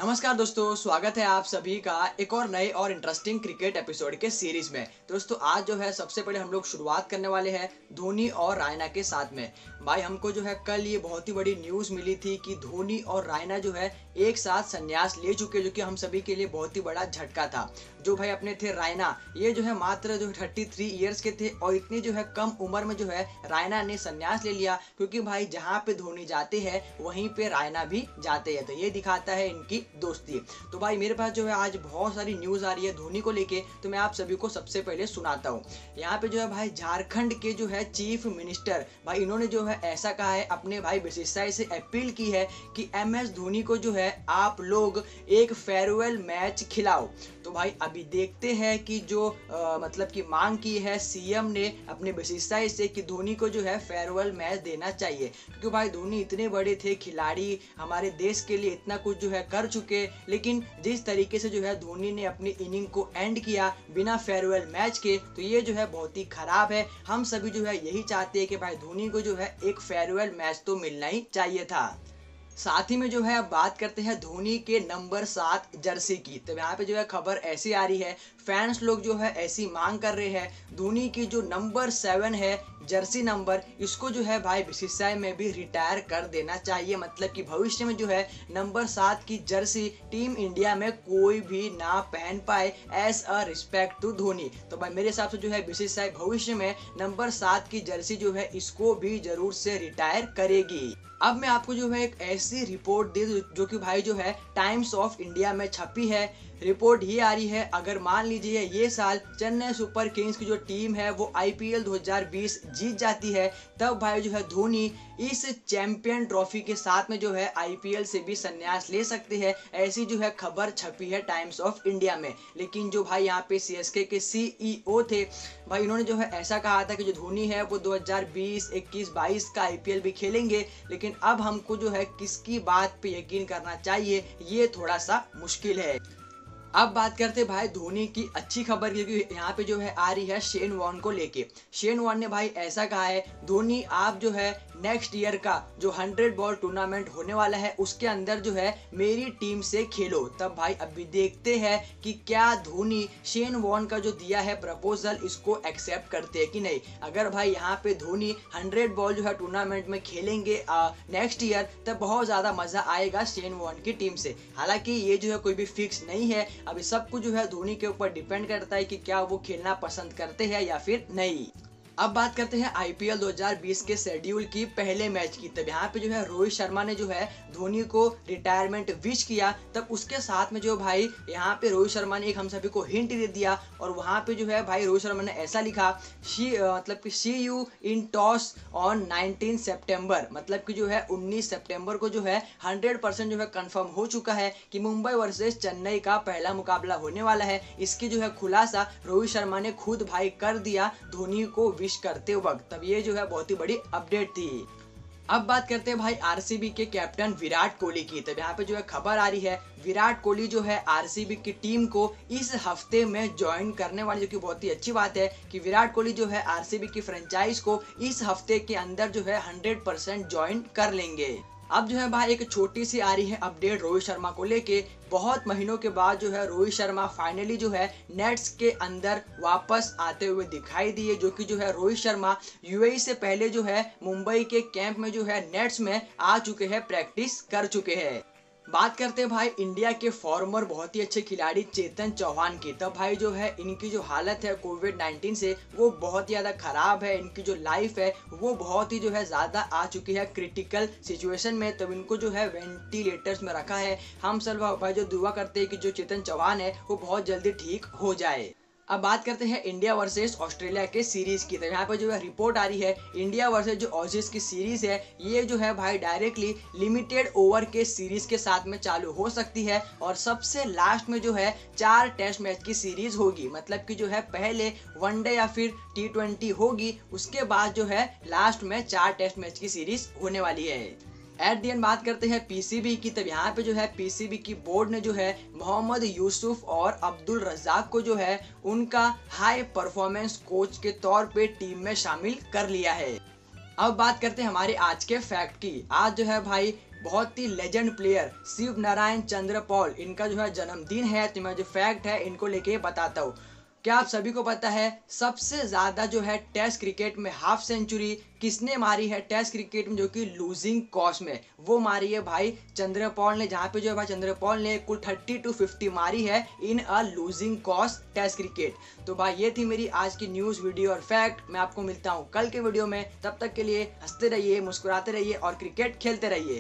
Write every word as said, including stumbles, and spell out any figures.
नमस्कार दोस्तों, स्वागत है आप सभी का एक और नए और इंटरेस्टिंग क्रिकेट एपिसोड के सीरीज में। दोस्तों आज जो है सबसे पहले हम लोग शुरुआत करने वाले हैं धोनी और रायना के साथ में। भाई हमको जो है कल ये बहुत ही बड़ी न्यूज़ मिली थी कि धोनी और रायना जो है एक साथ संन्यास ले चुके, जो कि हम सभी के लिए बहुत ही बड़ा झटका था। जो भाई अपने थे रायना, ये जो है मात्र जो थर्टी थ्री ईयर्स के थे और इतनी जो है कम उम्र में जो है रायना ने संन्यास ले लिया, क्योंकि भाई जहाँ पे धोनी जाते हैं वहीं पे रायना भी जाते हैं। तो ये दिखाता है इनकी दोस्ती। तो भाई मेरे पास जो है आज बहुत सारी न्यूज़ आ रही है धोनी को लेके, तो मैं आप सभी को सबसे पहले सुनाता हूँ। यहाँ पे जो है भाई झारखंड के जो है चीफ मिनिस्टर, भाई इन्होंने जो है ऐसा कहा है, अपने भाई बीसीसीआई से अपील की है कि एम एस धोनी को जो है आप लोग एक फेयरवेल मैच खिलाओ। तो भाई अभी देखते हैं कि जो आ, मतलब कि मांग की है सीएम ने अपने बीसीसीआई से कि धोनी को जो है फेयरवेल मैच देना चाहिए, क्योंकि भाई धोनी इतने बड़े थे खिलाड़ी, हमारे देश के लिए इतना कुछ जो है कर चुके, लेकिन जिस तरीके से जो है धोनी ने अपनी इनिंग को एंड किया बिना फेयरवेल मैच के, तो ये जो है बहुत ही खराब है। हम सभी जो है यही चाहते हैं कि भाई धोनी को जो है एक फेयरवेल मैच तो मिलना ही चाहिए था। साथ ही में जो है अब बात करते हैं धोनी के नंबर सात जर्सी की। तो यहाँ पे जो है खबर ऐसी आ रही है, फैंस लोग जो है ऐसी मांग कर रहे हैं धोनी की जो नंबर सेवन है जर्सी नंबर, इसको जो है भाई बीसीसीआई में भी रिटायर कर देना चाहिए। मतलब कि भविष्य में जो है नंबर सात की जर्सी टीम इंडिया में कोई भी ना पहन पाए as a respect to Dhoni. तो भाई मेरे हिसाब से जो है बीसीसीआई भविष्य में नंबर सात की जर्सी जो है इसको भी जरूर से रिटायर करेगी। अब मैं आपको जो है एक ऐसी रिपोर्ट दे जो कि भाई जो है टाइम्स ऑफ इंडिया में छपी है। रिपोर्ट ये आ रही है, अगर मान लीजिए ये साल चेन्नई सुपर किंग्स की जो टीम है वो आईपीएल दो हज़ार बीस जीत जाती है, तब भाई जो है धोनी इस चैंपियन ट्रॉफी के साथ में जो है आईपीएल से भी संन्यास ले सकते हैं। ऐसी जो है खबर छपी है टाइम्स ऑफ इंडिया में। लेकिन जो भाई यहाँ पे सीएसके के सीईओ थे, भाई इन्होंने जो है ऐसा कहा था कि जो धोनी है वो दो हज़ार बीस, इक्कीस, बाईस का आईपीएल भी खेलेंगे, लेकिन अब हमको जो है किसकी बात पे यकीन करना चाहिए ये थोड़ा सा मुश्किल है। अब बात करते हैं भाई धोनी की अच्छी खबर, क्योंकि यहाँ पे जो है आ रही है शेन वॉर्न को लेके। शेन वॉर्न ने भाई ऐसा कहा है, धोनी आप जो है नेक्स्ट ईयर का जो हंड्रेड बॉल टूर्नामेंट होने वाला है उसके अंदर जो है मेरी टीम से खेलो। तब भाई अभी देखते हैं कि क्या धोनी शेन वॉर्न का जो दिया है प्रपोजल इसको एक्सेप्ट करते हैं कि नहीं। अगर भाई यहाँ पे धोनी हंड्रेड बॉल जो है टूर्नामेंट में खेलेंगे नेक्स्ट ईयर, तब बहुत ज़्यादा मज़ा आएगा शेन वॉर्न की टीम से। हालांकि ये जो है कोई भी फिक्स नहीं है, अभी सब कुछ जो है धोनी के ऊपर डिपेंड करता है कि क्या वो खेलना पसंद करते हैं या फिर नहीं। अब बात करते हैं आईपीएल दो हज़ार बीस के शेड्यूल की पहले मैच की। तब यहाँ पे जो है रोहित शर्मा ने जो है धोनी को रिटायरमेंट विश किया, तब उसके साथ में जो भाई यहाँ पे रोहित शर्मा ने एक हम सभी को हिंट दे दिया, और वहाँ पे जो है भाई रोहित शर्मा ने ऐसा लिखा शी मतलब कि see you in toss on nineteen सितंबर, मतलब कि जो है उन्नीस सितंबर को जो है हंड्रेड परसेंट जो है कंफर्म हो चुका है कि मुंबई वर्सेस चेन्नई का पहला मुकाबला होने वाला है। इसकी जो है खुलासा रोहित शर्मा ने खुद भाई कर दिया धोनी को करते वक्त। तब ये जो है बहुत ही बड़ी अपडेट थी। अब बात करते हैं भाई आरसीबी के कैप्टन विराट कोहली की। तब यहाँ पे जो है खबर आ रही है, विराट कोहली जो है आरसीबी की टीम को इस हफ्ते में ज्वाइन करने वाली, जो कि बहुत ही अच्छी बात है कि विराट कोहली जो है आरसीबी की फ्रेंचाइज को इस हफ्ते के अंदर जो है हंड्रेड परसेंट ज्वाइन कर लेंगे। अब जो है भाई एक छोटी सी आ रही है अपडेट रोहित शर्मा को लेके। बहुत महीनों के बाद जो है रोहित शर्मा फाइनली जो है नेट्स के अंदर वापस आते हुए दिखाई दिए, जो कि जो है रोहित शर्मा यूएई से पहले जो है मुंबई के कैंप में जो है नेट्स में आ चुके हैं, प्रैक्टिस कर चुके हैं। बात करते हैं भाई इंडिया के फॉर्मर बहुत ही अच्छे खिलाड़ी चेतन चौहान की। तब भाई जो है इनकी जो हालत है कोविड नाइन्टीन से वो बहुत ही ज़्यादा खराब है, इनकी जो लाइफ है वो बहुत ही जो है ज़्यादा आ चुकी है क्रिटिकल सिचुएशन में। तब इनको जो है वेंटिलेटर्स में रखा है। हम सब भाई जो दुआ करते हैं कि जो चेतन चौहान है वो बहुत जल्दी ठीक हो जाए। अब बात करते हैं इंडिया वर्सेस ऑस्ट्रेलिया के सीरीज की। तो यहाँ पर जो है रिपोर्ट आ रही है, इंडिया वर्सेस जो ऑसीज की सीरीज है ये जो है भाई डायरेक्टली लिमिटेड ओवर के सीरीज के साथ में चालू हो सकती है, और सबसे लास्ट में जो है चार टेस्ट मैच की सीरीज होगी। मतलब कि जो है पहले वनडे या फिर टी ट्वेंटी होगी, उसके बाद जो है लास्ट में चार टेस्ट मैच की सीरीज होने वाली है। एट दी एंड बात करते हैं पीसीबी की। तब यहाँ पे जो है पीसीबी की बोर्ड ने जो है मोहम्मद यूसुफ और अब्दुल रज़ाक को जो है उनका हाई परफॉर्मेंस कोच के तौर पे टीम में शामिल कर लिया है। अब बात करते हैं हमारे आज के फैक्ट की। आज जो है भाई बहुत ही legend player Shivnarine Chanderpaul, इनका जो है जन्मदिन है। तो मैं जो फैक्ट है इनको लेके बताता हूँ। क्या आप सभी को पता है सबसे ज्यादा जो है टेस्ट क्रिकेट में हाफ सेंचुरी किसने मारी है टेस्ट क्रिकेट में, जो कि लूजिंग कॉस्ट में वो मारी है भाई चंद्रपॉल ने, जहां पे जो है भाई चंद्रपॉल ने कुल थर्टी टू फिफ्टी मारी है in a losing cause test cricket. तो भाई ये थी मेरी आज की न्यूज वीडियो और फैक्ट। मैं आपको मिलता हूँ कल के वीडियो में, तब तक के लिए हंसते रहिए, मुस्कुराते रहिए और क्रिकेट खेलते रहिए।